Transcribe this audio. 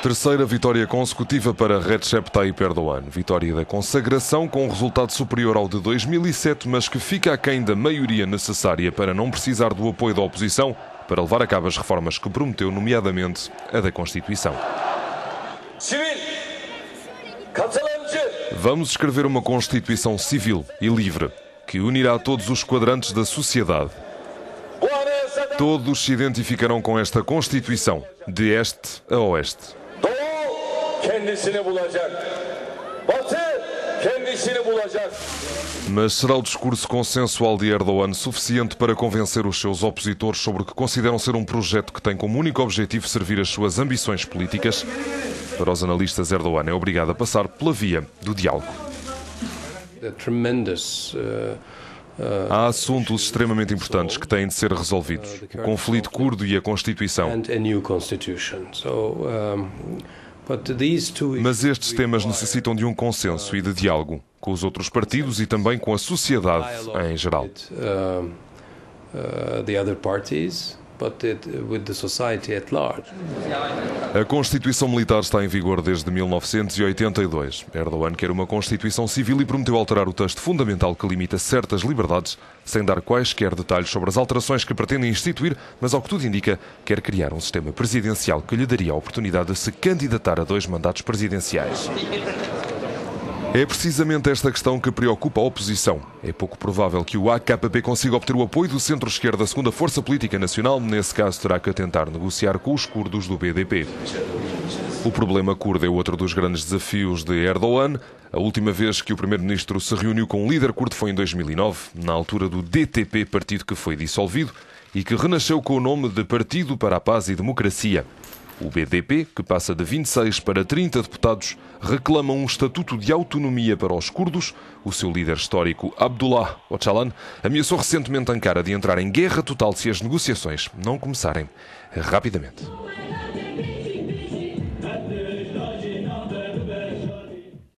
Terceira vitória consecutiva para Recep Tayyip Erdogan. Vitória da consagração com um resultado superior ao de 2007, mas que fica aquém da maioria necessária para não precisar do apoio da oposição para levar a cabo as reformas que prometeu, nomeadamente a da Constituição. Vamos escrever uma Constituição civil e livre, que unirá todos os quadrantes da sociedade. Todos se identificarão com esta Constituição, de este a oeste. Mas será o discurso consensual de Erdogan suficiente para convencer os seus opositores sobre o que consideram ser um projeto que tem como único objetivo servir as suas ambições políticas? Para os analistas, Erdogan é obrigado a passar pela via do diálogo. Há assuntos extremamente importantes que têm de ser resolvidos. O conflito curdo e a Constituição. Mas estes temas necessitam de um consenso e de diálogo com os outros partidos e também com a sociedade em geral. A Constituição Militar está em vigor desde 1982. Erdogan quer uma Constituição Civil e prometeu alterar o texto fundamental que limita certas liberdades, sem dar quaisquer detalhes sobre as alterações que pretendem instituir, mas ao que tudo indica, quer criar um sistema presidencial que lhe daria a oportunidade de se candidatar a 2 mandatos presidenciais. É precisamente esta questão que preocupa a oposição. É pouco provável que o AKP consiga obter o apoio do centro-esquerda, segunda força política nacional. Nesse caso, terá que tentar negociar com os curdos do BDP. O problema curdo é outro dos grandes desafios de Erdogan. A última vez que o primeiro-ministro se reuniu com um líder curdo foi em 2009, na altura do DTP, partido que foi dissolvido e que renasceu com o nome de Partido para a Paz e Democracia. O BDP, que passa de 26 para 30 deputados, reclama um estatuto de autonomia para os curdos. O seu líder histórico, Abdullah Öcalan, ameaçou recentemente Ankara de entrar em guerra total se as negociações não começarem rapidamente.